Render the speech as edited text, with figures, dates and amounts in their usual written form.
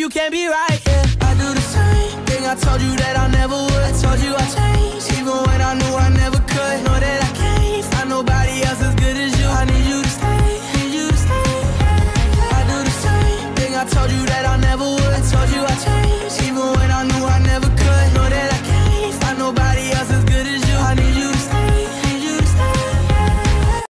can't be right, yeah. I do the same thing I told you that I never would. I told you I changed.